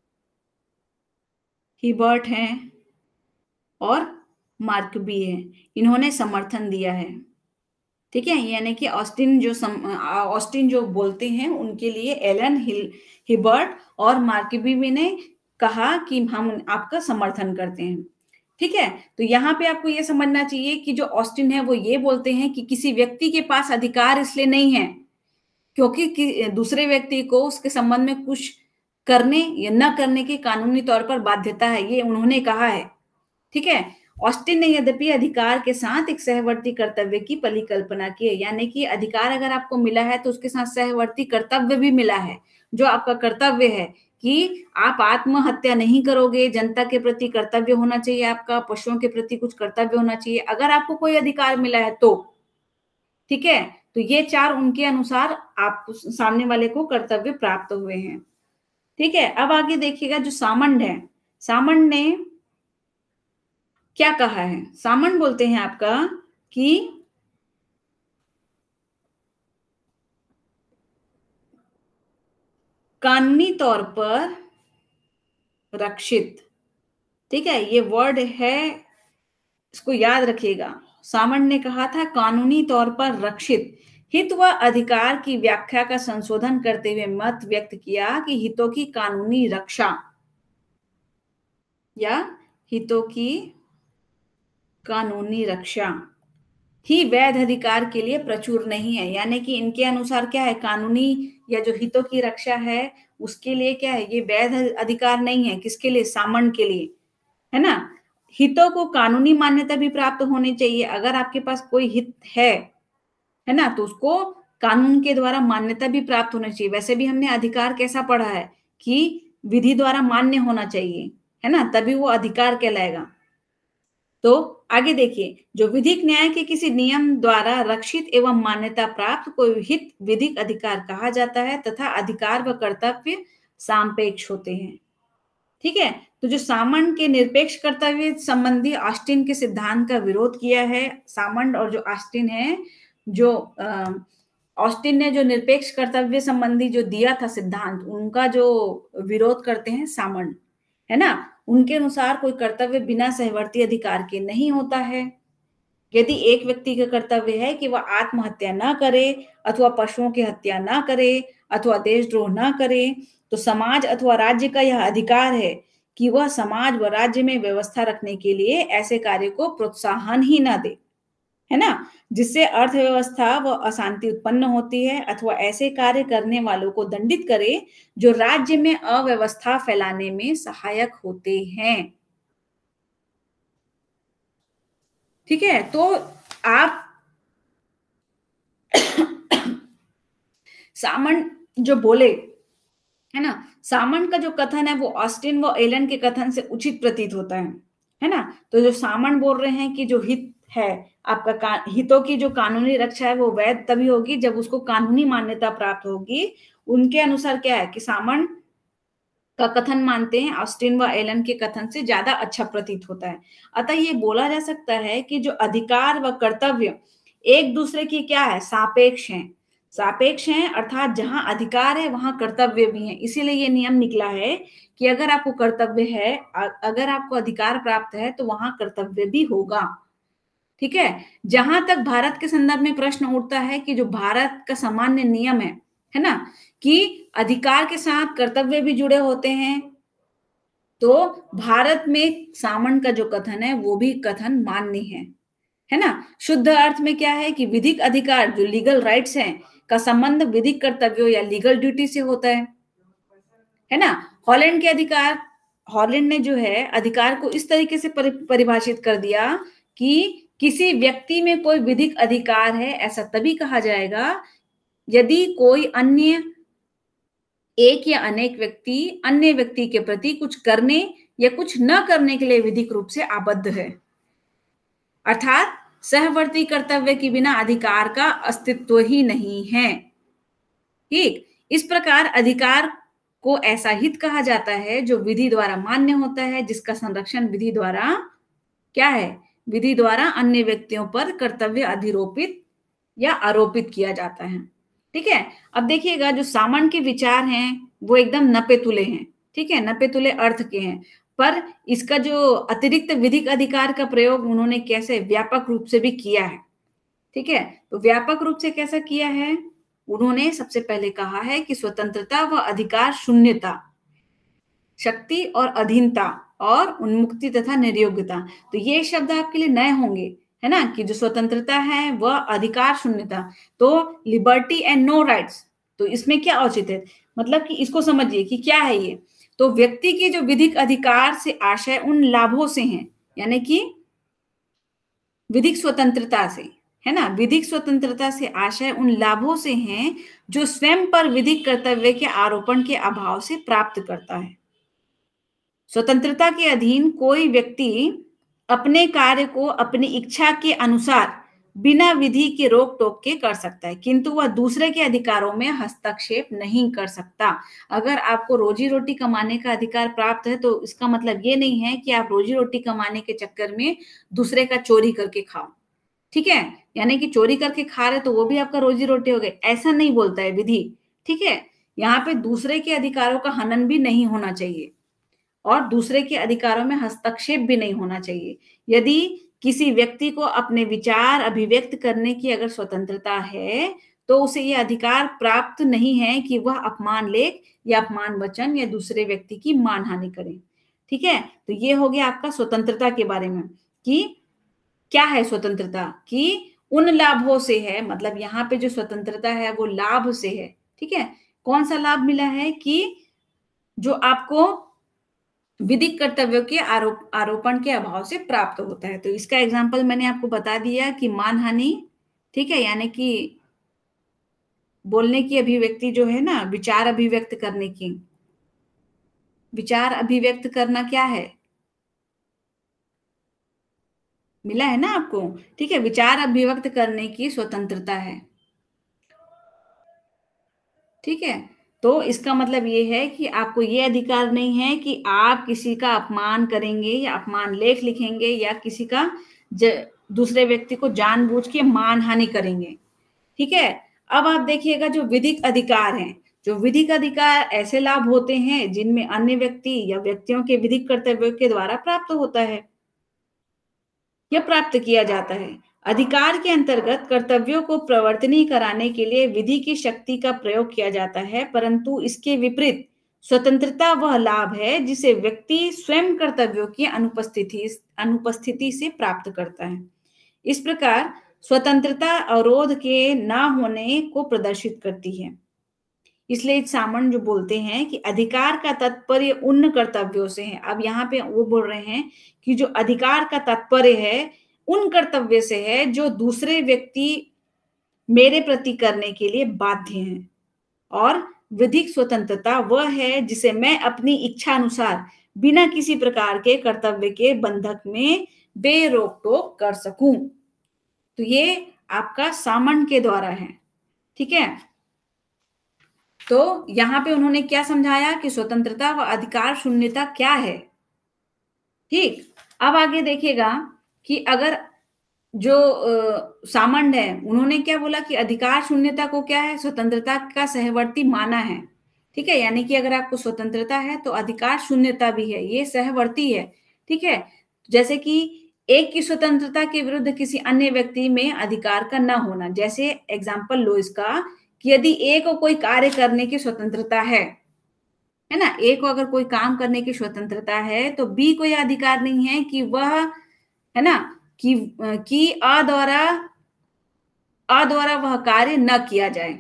हिबर्ट है और मार्कबी है, इन्होंने समर्थन दिया है। ठीक है, यानी कि ऑस्टिन जो सम, ऑस्टिन जो बोलते हैं उनके लिए एलन, हिबर्ट और मार्कबी ने कहा कि हम आपका समर्थन करते हैं। ठीक है, तो यहाँ पे आपको ये समझना चाहिए कि जो ऑस्टिन है वो ये बोलते हैं कि किसी व्यक्ति के पास अधिकार इसलिए नहीं है क्योंकि दूसरे व्यक्ति को उसके संबंध में कुछ करने या न करने की कानूनी तौर पर बाध्यता है, ये उन्होंने कहा है। ठीक है, ऑस्टिन ने यद्यपि अधिकार के साथ एक सहवर्ती कर्तव्य की परिकल्पना की है, यानी कि अधिकार अगर आपको मिला है तो उसके साथ सहवर्ती कर्तव्य भी मिला है। जो आपका कर्तव्य है कि आप आत्महत्या नहीं करोगे, जनता के प्रति कर्तव्य होना चाहिए, आपका पशुओं के प्रति कुछ कर्तव्य होना चाहिए, अगर आपको कोई अधिकार मिला है तो। ठीक है, तो ये चार उनके अनुसार आप सामने वाले को कर्तव्य प्राप्त हुए हैं। ठीक है, अब आगे देखिएगा जो सामंड है, सामंड ने क्या कहा है। सामंड बोलते हैं आपका कि कानूनी तौर पर रक्षित, ठीक है, ये वर्ड है, इसको याद रखिएगा। सामंड ने कहा था कानूनी तौर पर रक्षित हित व अधिकार की व्याख्या का संशोधन करते हुए मत व्यक्त किया कि हितों की कानूनी रक्षा या हितों की कानूनी रक्षा ही वैध अधिकार के लिए प्रचुर नहीं है, यानी कि इनके अनुसार क्या है, कानूनी या जो हितों की रक्षा है उसके लिए क्या है, ये वैध अधिकार नहीं है। किसके लिए, सामंड के लिए, है ना। हितों को कानूनी मान्यता भी प्राप्त होनी चाहिए। अगर आपके पास कोई हित है है ना, तो उसको कानून के द्वारा मान्यता भी प्राप्त होनी चाहिए। वैसे भी हमने अधिकार कैसा पढ़ा है कि विधि द्वारा मान्य होना चाहिए, है ना, तभी वो अधिकार कहलाएगा। तो आगे देखिए, जो विधिक न्याय के किसी नियम द्वारा रक्षित एवं मान्यता प्राप्त कोई हित विधिक अधिकार कहा जाता है तथा अधिकार व कर्तव्य सापेक्ष होते हैं। ठीक है, तो जो सामंड के निरपेक्ष कर्तव्य संबंधी ऑस्टिन के सिद्धांत का विरोध किया है, सामंड और जो ऑस्टिन है, जो ऑस्टिन ने जो निरपेक्ष कर्तव्य संबंधी जो दिया था सिद्धांत, उनका जो विरोध करते हैं सामंड, है ना। उनके अनुसार कोई कर्तव्य बिना सहवर्ती अधिकार के नहीं होता है। यदि एक व्यक्ति का कर्तव्य है कि वह आत्महत्या ना करे अथवा पशुओं की हत्या ना करे अथवा देशद्रोह ना करे, तो समाज अथवा राज्य का यह अधिकार है कि वह समाज व राज्य में व्यवस्था रखने के लिए ऐसे कार्य को प्रोत्साहन ही ना दे, है ना, जिससे अर्थव्यवस्था व अशांति उत्पन्न होती है, अथवा ऐसे कार्य करने वालों को दंडित करे जो राज्य में अव्यवस्था फैलाने में सहायक होते हैं। ठीक है, तो आप सामंड जो बोले, है ना, सामंड का जो कथन है वो ऑस्टिन व एलन के कथन से उचित प्रतीत होता है, है ना। तो जो सामंड बोल रहे हैं कि जो हित है आपका, हितों की जो कानूनी रक्षा है वो वैध तभी होगी जब उसको कानूनी मान्यता प्राप्त होगी। उनके अनुसार क्या है कि सामंड का कथन मानते हैं ऑस्टिन व एलन के कथन से ज्यादा अच्छा प्रतीत होता है। अतः ये बोला जा सकता है कि जो अधिकार व कर्तव्य एक दूसरे की क्या है, सापेक्ष हैं, सापेक्ष हैं, अर्थात जहां अधिकार है वहां कर्तव्य भी है। इसीलिए ये नियम निकला है कि अगर आपको कर्तव्य है, अगर आपको अधिकार प्राप्त है तो वहां कर्तव्य भी होगा। ठीक है, जहां तक भारत के संदर्भ में प्रश्न उठता है कि जो भारत का सामान्य नियम है है ना, कि अधिकार के साथ कर्तव्य भी जुड़े होते हैं, तो भारत में सामंड का जो कथन है वो भी कथन मान्य है, है ना। शुद्ध अर्थ में क्या है कि विधिक अधिकार जो लीगल राइट्स हैं का संबंध विधिक कर्तव्यों या लीगल ड्यूटी से होता है, है ना। हॉलैंड के अधिकार, हॉलैंड ने जो है अधिकार को इस तरीके से परिभाषित कर दिया कि किसी व्यक्ति में कोई विधिक अधिकार है ऐसा तभी कहा जाएगा यदि कोई अन्य एक या अनेक व्यक्ति अन्य व्यक्ति के प्रति कुछ करने या कुछ न करने के लिए विधिक रूप से आबद्ध है, अर्थात सहवर्ती कर्तव्य के बिना अधिकार का अस्तित्व ही नहीं है। ठीक, इस प्रकार अधिकार को ऐसा हित कहा जाता है जो विधि द्वारा मान्य होता है, जिसका संरक्षण विधि द्वारा क्या है, विधि द्वारा अन्य व्यक्तियों पर कर्तव्य अधिरोपित या आरोपित किया जाता है। ठीक है, अब देखिएगा जो सामान्य के विचार हैं वो एकदम नपे तुले हैं। ठीक है, नपे तुले अर्थ के हैं, पर इसका जो अतिरिक्त विधिक अधिकार का प्रयोग उन्होंने कैसे व्यापक रूप से भी किया है। ठीक है, तो व्यापक रूप से कैसा किया है, उन्होंने सबसे पहले कहा है कि स्वतंत्रता व अधिकार शून्यता, शक्ति और अधीनता और उन्मुक्ति तथा निर्योग्यता। तो ये शब्द आपके लिए नए होंगे, है ना, कि जो स्वतंत्रता है वह अधिकार शून्यता, तो लिबर्टी एंड नो राइट्स। तो इसमें क्या औचित्य है, मतलब कि इसको समझिए कि क्या है ये। तो व्यक्ति के जो विधिक अधिकार से आशय उन लाभों से हैं, यानी कि विधिक स्वतंत्रता से, है ना, विधिक स्वतंत्रता से आशय उन लाभों से हैं जो स्वयं पर विधिक कर्तव्य के आरोपण के अभाव से प्राप्त करता है। स्वतंत्रता के अधीन कोई व्यक्ति अपने कार्य को अपनी इच्छा के अनुसार बिना विधि के रोक टोक के कर सकता है, किंतु वह दूसरे के अधिकारों में हस्तक्षेप नहीं कर सकता। अगर आपको रोजी रोटी कमाने का अधिकार प्राप्त है तो इसका मतलब ये नहीं है कि आप रोजी रोटी कमाने के चक्कर में दूसरे का चोरी करके खाओ। ठीक है, यानी कि चोरी करके खा रहे तो वो भी आपका रोजी रोटी हो गई, ऐसा नहीं बोलता है विधि। ठीक है, यहाँ पे दूसरे के अधिकारों का हनन भी नहीं होना चाहिए और दूसरे के अधिकारों में हस्तक्षेप भी नहीं होना चाहिए। यदि किसी व्यक्ति को अपने विचार अभिव्यक्त करने की अगर स्वतंत्रता है तो उसे यह अधिकार प्राप्त नहीं है कि वह अपमान लेख या अपमान वचन या दूसरे व्यक्ति की मानहानि करे। ठीक है, तो ये हो गया आपका स्वतंत्रता के बारे में कि क्या है स्वतंत्रता, कि उन लाभों से है, मतलब यहाँ पे जो स्वतंत्रता है वो लाभ से है। ठीक है, कौन सा लाभ मिला है, कि जो आपको विधिक कर्तव्यों के आरोप आरोपण के अभाव से प्राप्त होता है। तो इसका एग्जाम्पल मैंने आपको बता दिया कि मानहानि। ठीक है, यानी कि बोलने की अभिव्यक्ति जो है ना, विचार अभिव्यक्त करने की, विचार अभिव्यक्त करना क्या है, मिला है ना आपको। ठीक है, विचार अभिव्यक्त करने की स्वतंत्रता है। ठीक है, तो इसका मतलब ये है कि आपको ये अधिकार नहीं है कि आप किसी का अपमान करेंगे या अपमान लेख लिखेंगे या किसी का ज, दूसरे व्यक्ति को जानबूझ के मानहानि करेंगे। ठीक है, अब आप देखिएगा जो विधिक अधिकार हैं, जो विधिक अधिकार ऐसे लाभ होते हैं जिनमें अन्य व्यक्ति या व्यक्तियों के विधिक कर्तव्यों के द्वारा प्राप्त होता है या प्राप्त किया जाता है। अधिकार के अंतर्गत कर्तव्यों को प्रवर्तनीय कराने के लिए विधि की शक्ति का प्रयोग किया जाता है, परंतु इसके विपरीत स्वतंत्रता वह लाभ है जिसे व्यक्ति स्वयं कर्तव्यों की अनुपस्थिति अनुपस्थिति से प्राप्त करता है। इस प्रकार स्वतंत्रता अवरोध के न होने को प्रदर्शित करती है। इसलिए सामान्य जो बोलते हैं कि अधिकार का तात्पर्य उन कर्तव्यों से है। अब यहाँ पे वो बोल रहे हैं कि जो अधिकार का तात्पर्य है उन कर्तव्य से है जो दूसरे व्यक्ति मेरे प्रति करने के लिए बाध्य हैं, और विधिक स्वतंत्रता वह है जिसे मैं अपनी इच्छा अनुसार बिना किसी प्रकार के कर्तव्य के बंधक में बेरोक टोक कर सकूं। तो ये आपका सामान्य के द्वारा है। ठीक है, तो यहां पे उन्होंने क्या समझाया कि स्वतंत्रता व अधिकार शून्यता क्या है। ठीक, अब आगे देखिएगा कि अगर जो सामान्य है उन्होंने क्या बोला कि अधिकार शून्यता को क्या है, स्वतंत्रता का सहवर्ती माना है। ठीक है, यानी कि अगर आपको स्वतंत्रता है तो अधिकार शून्यता भी है, ये सहवर्ती है। ठीक है, जैसे कि एक की स्वतंत्रता के विरुद्ध किसी अन्य व्यक्ति में अधिकार का न होना। जैसे एग्जाम्पल लो इसका कि यदि ए को कोई कार्य करने की स्वतंत्रता है है ना, ए को अगर कोई काम करने की स्वतंत्रता है तो बी को यह अधिकार नहीं है कि वह, है ना, कि कि अ द्वारा अ द्वारा वह कार्य न किया जाए।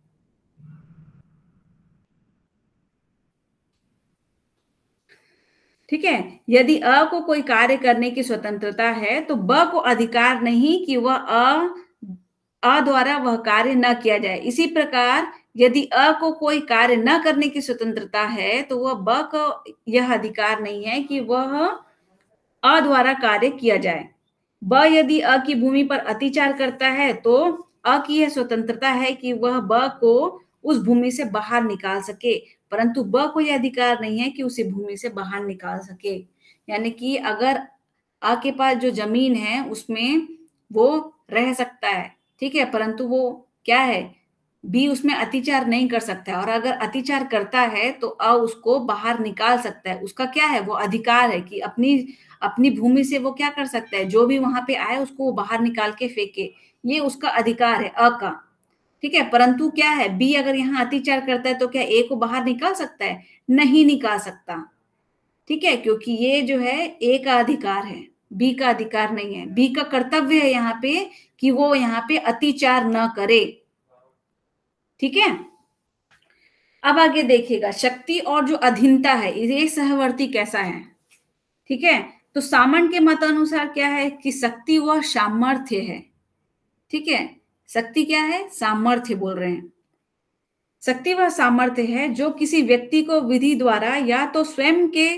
ठीक है, यदि अ को कोई कार्य करने की स्वतंत्रता है तो ब को अधिकार नहीं कि वह अ अ द्वारा वह कार्य न किया जाए। इसी प्रकार यदि अ को कोई कार्य न करने की स्वतंत्रता है तो वह ब को यह अधिकार नहीं है कि वह अ द्वारा कार्य किया जाए। ब यदि अ की भूमि पर अतिचार करता है तो अ की यह स्वतंत्रता है कि वह ब को उस भूमि से बाहर निकाल सके, परंतु ब को यह अधिकार नहीं है कि उसे भूमि से बाहर निकाल सके। यानी कि अगर अ के पास जो जमीन है उसमें वो रह सकता है, ठीक है, परंतु वो क्या है, बी उसमें अतिचार नहीं कर सकता है, और अगर अतिचार करता है तो अ उसको बाहर निकाल सकता है। उसका क्या है, वो अधिकार है कि अपनी अपनी भूमि से वो क्या कर सकता है, जो भी वहां पे आए उसको वो बाहर निकाल के फेंके, ये उसका अधिकार है अ का, ठीक है। परंतु क्या है, बी अगर यहाँ अतिचार करता है तो क्या ए को बाहर निकाल सकता है, नहीं निकाल सकता, ठीक है, क्योंकि ये जो है ए का अधिकार है, बी का अधिकार नहीं है। बी का कर्तव्य है यहाँ पे कि वो यहाँ पे अतिचार न करे, ठीक है। अब आगे देखिएगा, शक्ति और जो अधीनता है ये सहवर्ती कैसा है, ठीक है। तो सामंत के मतानुसार क्या है कि शक्ति वह सामर्थ्य है, ठीक है। शक्ति क्या है, सामर्थ्य बोल रहे हैं। शक्ति वह सामर्थ्य है जो किसी व्यक्ति को विधि द्वारा या तो स्वयं के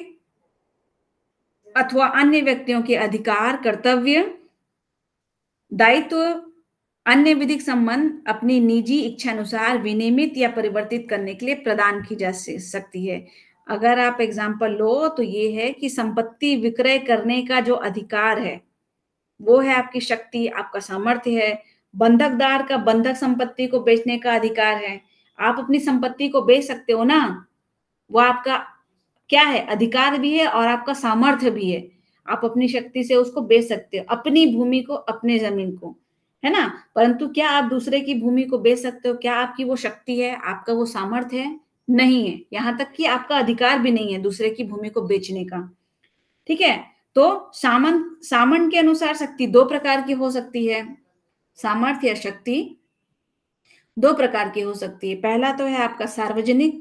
अथवा अन्य व्यक्तियों के अधिकार, कर्तव्य, दायित्व, अन्य विधिक संबंध अपनी निजी इच्छा अनुसार विनियमित या परिवर्तित करने के लिए प्रदान की जा सकती है। अगर आप एग्जाम्पल लो तो ये है कि संपत्ति विक्रय करने का जो अधिकार है वो है आपकी शक्ति, आपका सामर्थ्य है। बंधकदार का बंधक संपत्ति को बेचने का अधिकार है। आप अपनी संपत्ति को बेच सकते हो ना, वो आपका क्या है, अधिकार भी है और आपका सामर्थ्य भी है। आप अपनी शक्ति से उसको बेच सकते हो, अपनी भूमि को, अपने जमीन को, है ना। परंतु क्या आप दूसरे की भूमि को बेच सकते हो, क्या आपकी वो शक्ति है, आपका वो सामर्थ्य है, नहीं है। यहां तक कि आपका अधिकार भी नहीं है दूसरे की भूमि को बेचने का, ठीक है। तो सामंत सामंत के अनुसार शक्ति दो प्रकार की हो सकती है। सामर्थ्य या शक्ति दो प्रकार की हो सकती है। पहला तो है आपका सार्वजनिक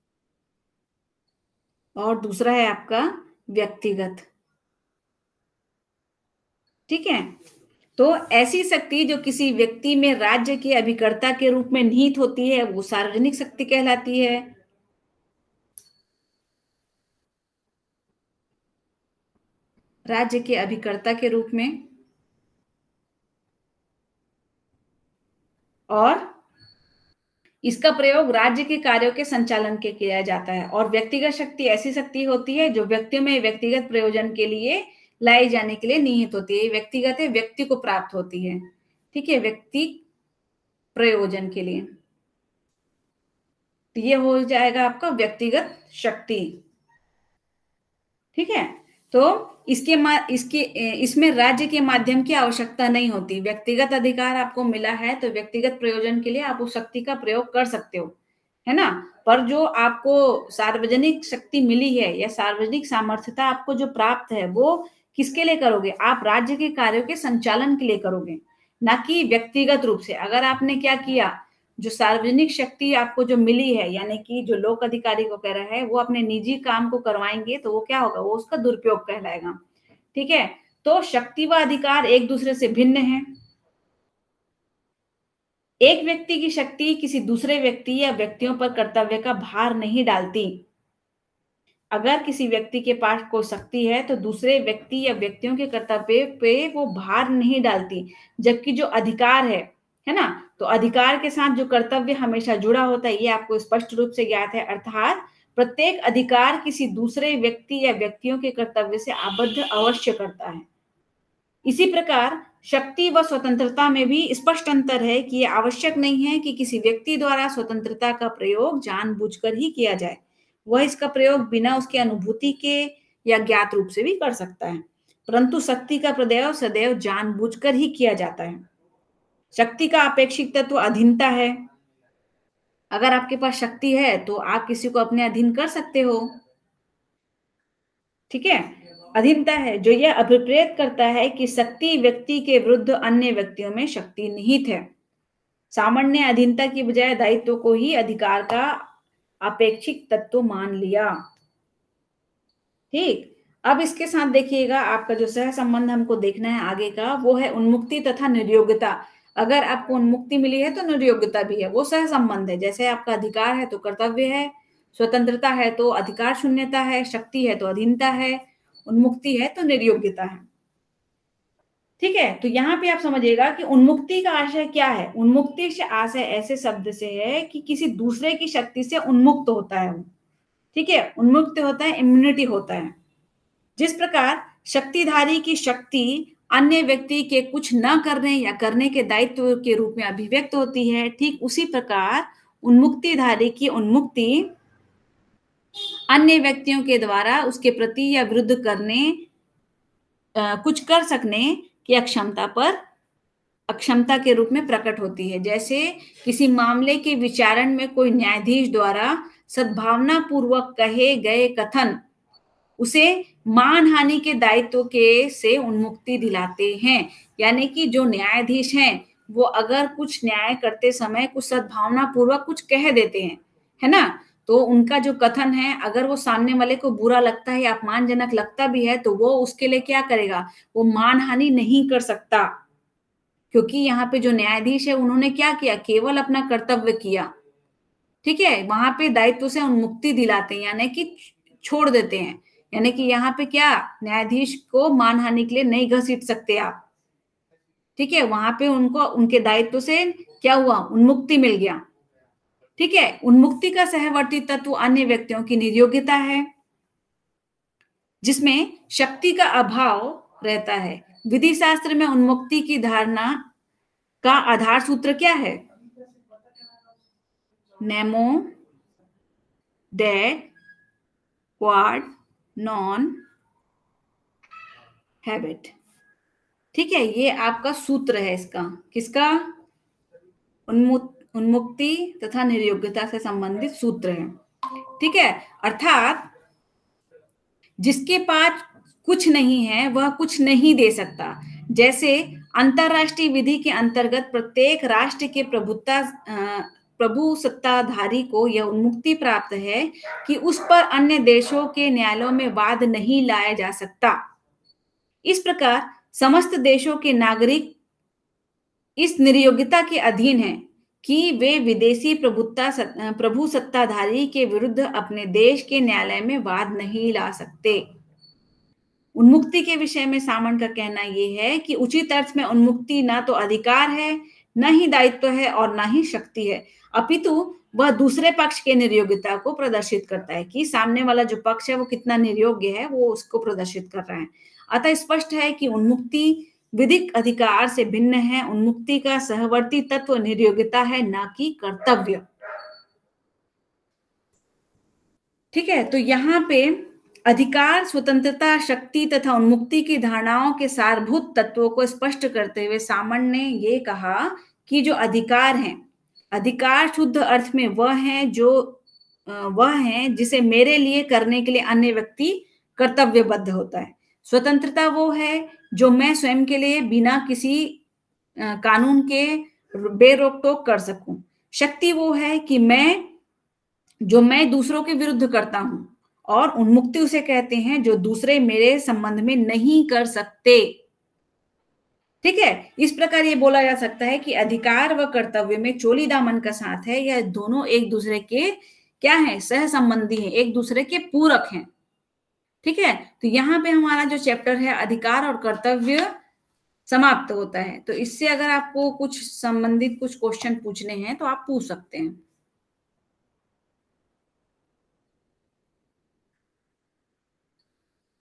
और दूसरा है आपका व्यक्तिगत, ठीक है। तो ऐसी शक्ति जो किसी व्यक्ति में राज्य के अभिकर्ता के रूप में निहित होती है वो सार्वजनिक शक्ति कहलाती है। राज्य के अभिकर्ता के रूप में, और इसका प्रयोग राज्य के कार्यों के संचालन के किया जाता है। और व्यक्तिगत शक्ति ऐसी शक्ति होती है जो व्यक्तियों में व्यक्तिगत प्रयोजन के लिए लाई जाने के लिए निहित होती है। व्यक्तिगत है, व्यक्ति को प्राप्त होती है, ठीक है, व्यक्ति प्रयोजन के लिए। तो ये हो जाएगा आपका व्यक्तिगत शक्ति, ठीक है। तो इसके इसके इसमें राज्य के माध्यम की आवश्यकता नहीं होती। व्यक्तिगत अधिकार आपको मिला है तो व्यक्तिगत प्रयोजन के लिए आप उस शक्ति का प्रयोग कर सकते हो, है ना। पर जो आपको सार्वजनिक शक्ति मिली है या सार्वजनिक सामर्थ्यता आपको जो प्राप्त है वो किसके लिए करोगे, आप राज्य के कार्यों के संचालन के लिए करोगे, ना कि व्यक्तिगत रूप से। अगर आपने क्या किया, जो सार्वजनिक शक्ति आपको जो मिली है, यानी कि जो लोक अधिकारी को कह रहा है वो अपने निजी काम को करवाएंगे तो वो क्या होगा, वो उसका दुरुपयोग कहलाएगा, ठीक है। तो शक्ति व अधिकार एक दूसरे से भिन्न है। एक व्यक्ति की शक्ति किसी दूसरे व्यक्ति या व्यक्तियों पर कर्तव्य का भार नहीं डालती। अगर किसी व्यक्ति के पास कोई शक्ति है तो दूसरे व्यक्ति या व्यक्तियों के कर्तव्य पे वो भार नहीं डालती, जबकि जो अधिकार है है ना, तो अधिकार के साथ जो कर्तव्य हमेशा जुड़ा होता है, ये आपको स्पष्ट रूप से ज्ञात है। अर्थात प्रत्येक अधिकार किसी दूसरे व्यक्ति या व्यक्तियों के कर्तव्य से आबद्ध अवश्य करता है। इसी प्रकार शक्ति व स्वतंत्रता में भी स्पष्ट अंतर है कि यह आवश्यक नहीं है कि किसी व्यक्ति द्वारा स्वतंत्रता का प्रयोग जानबूझकर ही किया जाए, वह इसका प्रयोग बिना उसकी अनुभूति के या ज्ञात रूप से भी कर सकता है, परंतु शक्ति का प्रयोग सदैव जानबूझकर ही किया जाता है। शक्ति का अपेक्षित तत्व अधीनता है। अगर आपके पास शक्ति है तो आप किसी को अपने अधीन कर सकते हो, ठीक है। अधीनता है जो यह अभिप्रेत करता है कि शक्ति व्यक्ति के विरुद्ध अन्य व्यक्तियों में शक्ति निहित है। सामान्य अधीनता की बजाय दायित्व को ही अधिकार का अपेक्षित तत्व मान लिया, ठीक। अब इसके साथ देखिएगा आपका जो सह संबंध हमको देखना है आगे का, वो है उन्मुक्ति तथा निर्योग्यता। अगर आपको उन्मुक्ति मिली है तो निर्योग्यता भी है, वो सह संबंध है। जैसे आपका अधिकार है तो कर्तव्य है, स्वतंत्रता है तो अधिकार शून्यता है, शक्ति है तो अधीनता है, उन्मुक्ति है तो निर्योग्यता है। ठीक है, तो यहाँ पे आप समझिएगा कि उन्मुक्ति का आशय क्या है। उन्मुक्ति से आशय ऐसे शब्द से है कि किसी दूसरे की शक्ति से उन्मुक्त होता है वो। ठीक है, उन्मुक्त होता है, इम्यूनिटी होता है। जिस प्रकार शक्तिधारी की शक्ति अन्य व्यक्ति के कुछ न करने या करने के दायित्व के रूप में अभिव्यक्त होती है, ठीक उसी प्रकार उन्मुक्तिधारी की उन्मुक्ति अन्य व्यक्तियों के द्वारा उसके प्रति या विरुद्ध करने आ, कुछ कर सकने की अक्षमता पर अक्षमता के रूप में प्रकट होती है। जैसे किसी मामले के विचारण में कोई न्यायाधीश द्वारा सद्भावना पूर्वक कहे गए कथन उसे मानहानि के दायित्व के से उन्मुक्ति दिलाते हैं। यानी कि जो न्यायाधीश हैं वो अगर कुछ न्याय करते समय कुछ सद्भावना पूर्वक कुछ कह देते हैं, है ना, तो उनका जो कथन है अगर वो सामने वाले को बुरा लगता है या अपमानजनक लगता भी है तो वो उसके लिए क्या करेगा, वो मानहानि नहीं कर सकता, क्योंकि यहाँ पे जो न्यायाधीश है उन्होंने क्या किया, केवल अपना कर्तव्य किया। ठीक है, वहां पे दायित्व से उन्मुक्ति दिलाते हैं, यानी कि छोड़ देते हैं। यानी कि यहाँ पे क्या, न्यायाधीश को मानहानि के लिए नहीं घसीट सकते आप। ठीक है, वहां पे उनको उनके दायित्व से क्या हुआ, उन्मुक्ति मिल गया। ठीक है, उन्मुक्ति का सहवर्ती तत्व अन्य व्यक्तियों की निर्योग्यता है, जिसमें शक्ति का अभाव रहता है। विधि शास्त्र में उन्मुक्ति की धारणा का आधार सूत्र क्या है, नेमो डेड क्वाड नॉन हैबिट। ठीक है, ये आपका सूत्र है इसका, किसका, उन्मुक्त उन्मुक्ति तथा निर्योग्यता से संबंधित सूत्र है। ठीक है, अर्थात जिसके पास कुछ नहीं है वह कुछ नहीं दे सकता। जैसे अंतरराष्ट्रीय विधि के अंतर्गत प्रत्येक राष्ट्र के प्रभुता प्रभु सत्ताधारी को यह उन्मुक्ति प्राप्त है कि उस पर अन्य देशों के न्यायालयों में वाद नहीं लाया जा सकता। इस प्रकार समस्त देशों के नागरिक इस निर्योग्यता के अधीन हैं कि वे विदेशी प्रभुता प्रभु सत्ताधारी के विरुद्ध अपने देश के न्यायालय में वाद नहीं ला सकते। उन्मुक्ति के विषय में सामंत का कहना यह है कि उचित अर्थ में उन्मुक्ति ना तो अधिकार है, न ही दायित्व है और न ही शक्ति है, अपितु वह दूसरे पक्ष के निर्योग्यता को प्रदर्शित करता है कि सामने वाला जो पक्ष है वो कितना निर्योग्य है, वो उसको प्रदर्शित कर रहा है। अतः स्पष्ट है कि उन्मुक्ति विधिक अधिकार से भिन्न है। उन्मुक्ति का सहवर्ती तत्व निर्योग्यता है, न कि कर्तव्य। ठीक है, तो यहाँ पे अधिकार, स्वतंत्रता, शक्ति तथा उन्मुक्ति की धारणाओं के सारभूत तत्वों को स्पष्ट करते हुए सामंत ने ये कहा कि जो अधिकार हैं, अधिकार शुद्ध अर्थ में वह है जो वह है जिसे मेरे लिए करने के लिए अन्य व्यक्ति कर्तव्यबद्ध होता है। स्वतंत्रता वो है जो मैं स्वयं के लिए बिना किसी कानून के बेरोक टोक कर सकूं। शक्ति वो है कि मैं जो मैं दूसरों के विरुद्ध करता हूं, और उन्मुक्ति उसे कहते हैं जो दूसरे मेरे संबंध में नहीं कर सकते। ठीक है, इस प्रकार ये बोला जा सकता है कि अधिकार व कर्तव्य में चोली दामन का साथ है। यह दोनों एक दूसरे के क्या है, सह संबंधी हैं, एक दूसरे के पूरक हैं। ठीक है, तो यहाँ पे हमारा जो चैप्टर है अधिकार और कर्तव्य समाप्त होता है। तो इससे अगर आपको कुछ संबंधित कुछ क्वेश्चन पूछने हैं तो आप पूछ सकते हैं।